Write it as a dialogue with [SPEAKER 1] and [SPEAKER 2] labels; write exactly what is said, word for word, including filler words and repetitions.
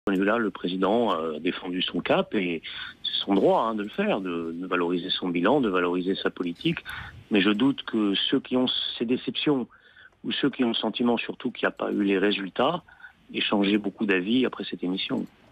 [SPEAKER 1] point de vue-là, le président a défendu son cap et c'est son droit hein, de le faire, de, de valoriser son bilan, de valoriser sa politique. Mais je doute que ceux qui ont ces déceptions ou ceux qui ont le sentiment surtout qu'il n'y a pas eu les résultats aient changé beaucoup d'avis après cette émission.